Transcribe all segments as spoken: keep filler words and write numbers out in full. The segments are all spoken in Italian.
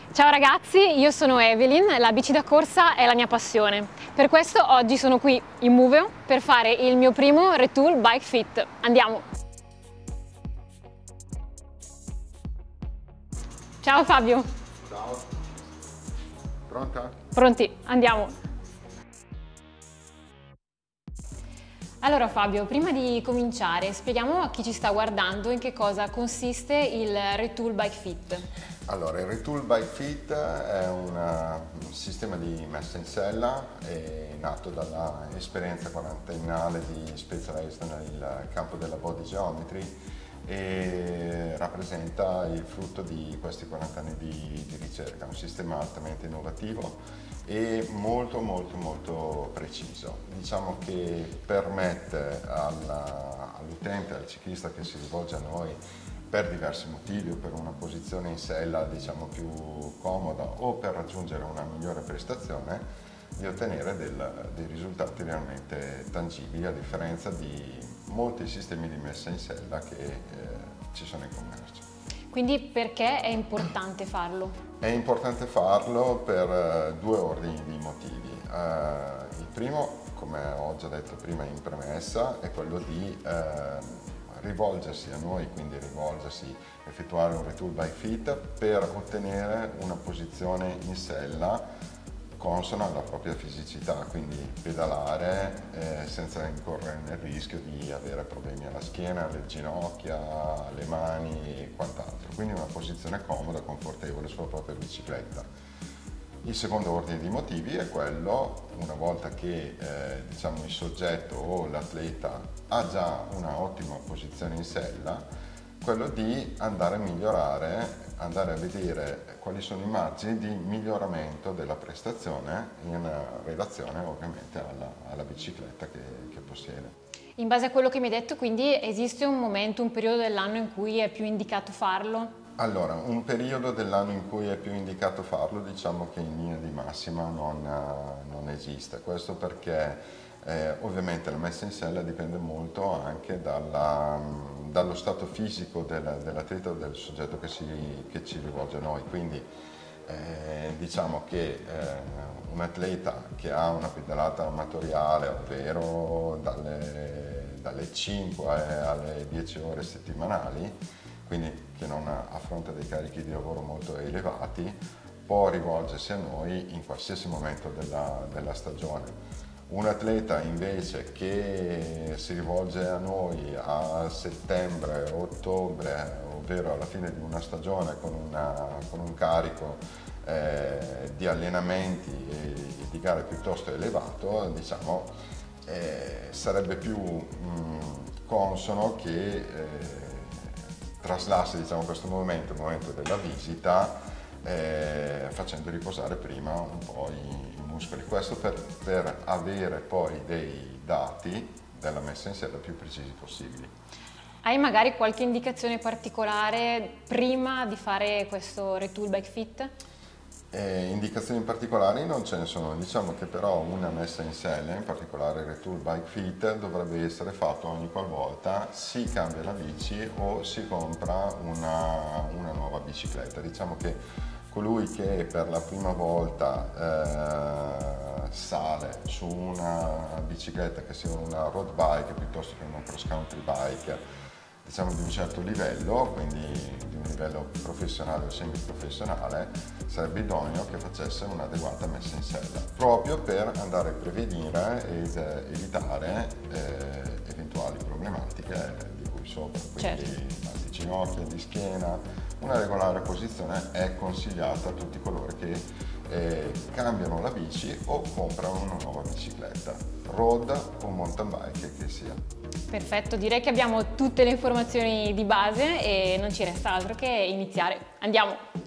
Ciao ragazzi, io sono Evelyn, la bici da corsa è la mia passione. Per questo oggi sono qui in Moveo per fare il mio primo Retool Bike Fit. Andiamo! Ciao Fabio! Ciao! Pronta? Pronti, andiamo! Allora Fabio, prima di cominciare spieghiamo a chi ci sta guardando in che cosa consiste il Retool Bike Fit. Allora, il Retool Bike Fit è una, un sistema di messa in sella, è nato dalla esperienza quarantennale di Specialized nel campo della body geometry e rappresenta il frutto di questi quaranta anni di, di ricerca, un sistema altamente innovativo e molto molto molto preciso. Diciamo che permette all'utente, al ciclista che si rivolge a noi per diversi motivi, o per una posizione in sella diciamo più comoda o per raggiungere una migliore prestazione, di ottenere del, dei risultati realmente tangibili, a differenza di molti sistemi di messa in sella che eh, ci sono in commercio. Quindi perché è importante farlo? È importante farlo per eh, due ordini di motivi. Uh, il primo, come ho già detto prima in premessa, è quello di eh, rivolgersi a noi, quindi rivolgersi, effettuare un Retool Bike Fit per ottenere una posizione in sella consona alla propria fisicità, quindi pedalare eh, senza incorrere nel rischio di avere problemi alla schiena, alle ginocchia, alle mani e quant'altro. Quindi una posizione comoda, confortevole sulla propria bicicletta. Il secondo ordine di motivi è quello, una volta che eh, diciamo il soggetto o l'atleta ha già una ottima posizione in sella, quello di andare a migliorare, andare a vedere quali sono i margini di miglioramento della prestazione in relazione ovviamente alla, alla bicicletta che, che possiede. In base a quello che mi hai detto, quindi esiste un momento, un periodo dell'anno in cui è più indicato farlo? Allora, un periodo dell'anno in cui è più indicato farlo, diciamo che in linea di massima non, non esiste. Questo perché eh, ovviamente la messa in sella dipende molto anche dalla, dallo stato fisico del, dell'atleta o del soggetto che, si, che ci rivolge a noi. Quindi eh, diciamo che eh, un atleta che ha una pedalata amatoriale, ovvero dalle, dalle cinque alle dieci ore settimanali, quindi che non affronta dei carichi di lavoro molto elevati, può rivolgersi a noi in qualsiasi momento della, della stagione. Un atleta invece che si rivolge a noi a settembre, ottobre, ovvero alla fine di una stagione con, una, con un carico eh, di allenamenti e di gare piuttosto elevato, diciamo, eh, sarebbe più mh, consono che eh, traslasse diciamo, questo momento, il momento della visita, eh, facendo riposare prima un po' i, i muscoli. Questo per, per avere poi dei dati della messa in sella più precisi possibili. Hai magari qualche indicazione particolare prima di fare questo Retool Bike Fit? Eh, indicazioni particolari non ce ne sono, diciamo che però una messa in sella, in particolare il Retool Bike Fit, dovrebbe essere fatto ogni qualvolta si cambia la bici o si compra una, una nuova bicicletta. Diciamo che colui che per la prima volta eh, sale su una bicicletta che sia una road bike piuttosto che una cross country bike, diciamo di un certo livello, quindi di un livello professionale o semiprofessionale, sarebbe idoneo che facesse un'adeguata messa in sella, proprio per andare a prevenire ed evitare eh, eventuali problematiche di cui sopra, quindi certo. mal di ginocchia, di schiena. Una regolare posizione è consigliata a tutti coloro che eh, cambiano la bici o comprano una nuova bicicletta, road o mountain bike che sia. Perfetto, direi che abbiamo tutte le informazioni di base e non ci resta altro che iniziare. Andiamo!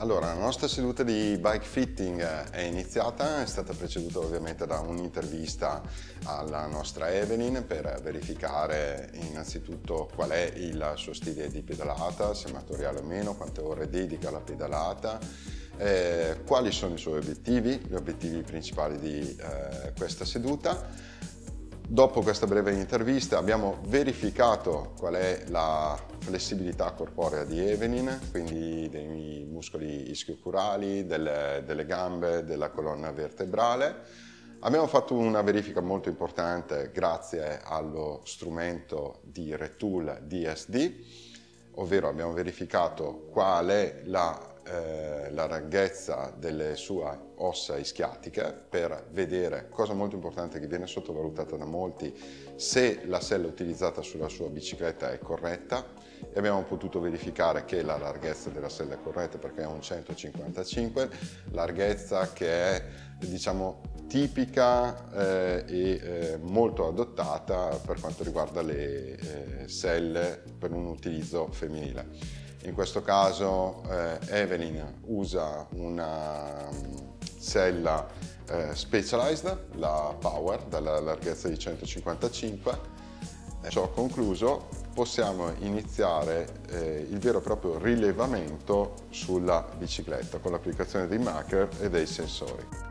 Allora, la nostra seduta di bike fitting è iniziata, è stata preceduta ovviamente da un'intervista alla nostra Evelyn per verificare innanzitutto qual è il suo stile di pedalata, se è amatoriale o meno, quante ore dedica alla pedalata, eh, quali sono i suoi obiettivi, gli obiettivi principali di eh, questa seduta. Dopo questa breve intervista abbiamo verificato qual è la flessibilità corporea di Evelyn, quindi dei muscoli ischio-curali, delle, delle gambe, della colonna vertebrale. Abbiamo fatto una verifica molto importante grazie allo strumento di Retool D S D, ovvero abbiamo verificato qual è la Eh, la larghezza delle sue ossa ischiatiche per vedere, cosa molto importante che viene sottovalutata da molti, se la sella utilizzata sulla sua bicicletta è corretta, e abbiamo potuto verificare che la larghezza della sella è corretta perché è un centocinquantacinque, larghezza che è diciamo tipica eh, e eh, molto adottata per quanto riguarda le eh, selle per un utilizzo femminile. In questo caso eh, Evelyn usa una um, sella eh, Specialized, la Power, dalla larghezza di centocinquantacinque. E ciò concluso, possiamo iniziare eh, il vero e proprio rilevamento sulla bicicletta con l'applicazione dei marker e dei sensori.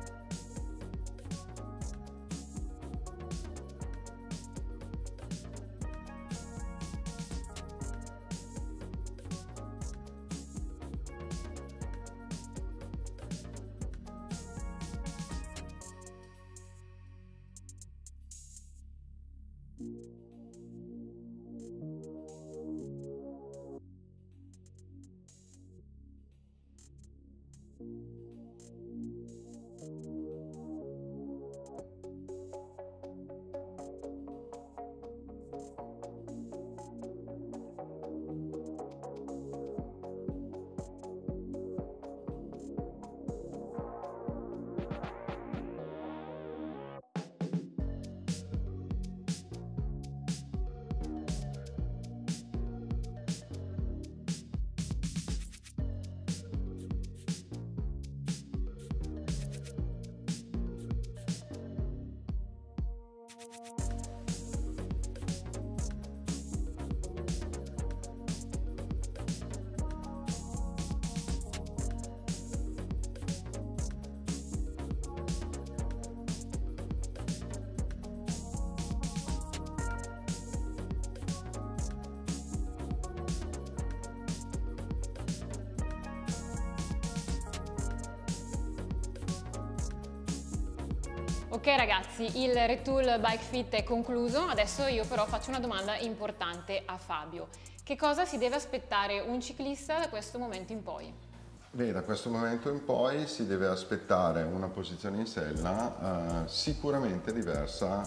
Ok ragazzi, il Retool Bike Fit è concluso, adesso io però faccio una domanda importante a Fabio. Che cosa si deve aspettare un ciclista da questo momento in poi? Beh, da questo momento in poi si deve aspettare una posizione in sella eh, sicuramente diversa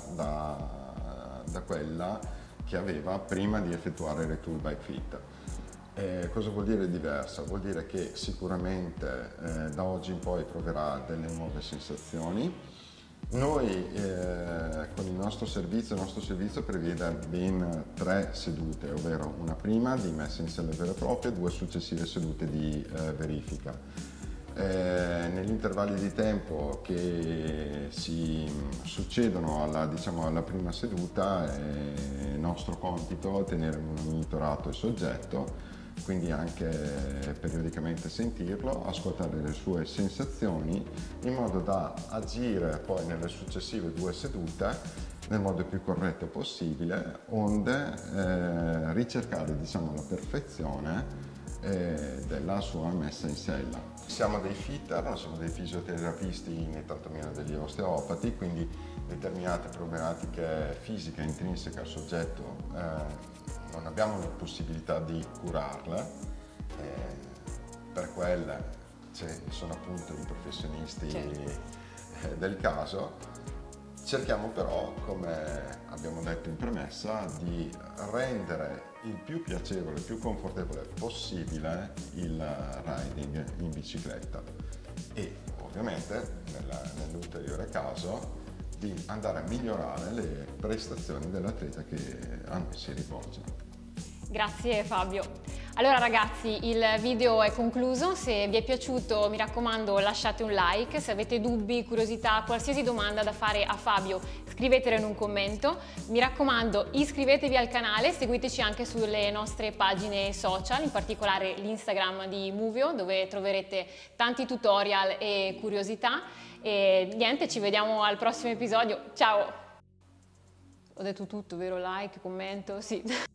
da, da quella che aveva prima di effettuare il Retool Bike Fit. Eh, cosa vuol dire diversa? Vuol dire che sicuramente eh, da oggi in poi proverà delle nuove sensazioni. Noi eh, con il nostro servizio, il nostro servizio prevede ben tre sedute, ovvero una prima di messa in sella vera e propria e due successive sedute di eh, verifica. Eh, negli intervalli di tempo che si succedono alla, diciamo, alla prima seduta è nostro compito tenere monitorato il soggetto, quindi anche periodicamente sentirlo, ascoltare le sue sensazioni in modo da agire poi nelle successive due sedute nel modo più corretto possibile, onde eh, ricercare diciamo, la perfezione eh, della sua messa in sella. Siamo dei fitter, non siamo dei fisioterapisti né tantomeno degli osteopati, quindi determinate problematiche fisiche intrinseche al soggetto eh, non abbiamo la possibilità di curarle, eh, per quelle ci sono appunto i professionisti certo. del caso. Cerchiamo però, come abbiamo detto in premessa, di rendere il più piacevole, il più confortevole possibile il riding in bicicletta e ovviamente nell'ulteriore caso di andare a migliorare le prestazioni dell'atleta che a noi si rivolge. Grazie Fabio. Allora ragazzi, il video è concluso, se vi è piaciuto mi raccomando lasciate un like, se avete dubbi, curiosità, qualsiasi domanda da fare a Fabio scrivetelo in un commento, mi raccomando iscrivetevi al canale, seguiteci anche sulle nostre pagine social, in particolare l'Instagram di Movio dove troverete tanti tutorial e curiosità e niente, ci vediamo al prossimo episodio, ciao! Ho detto tutto, vero? Like, commento, sì.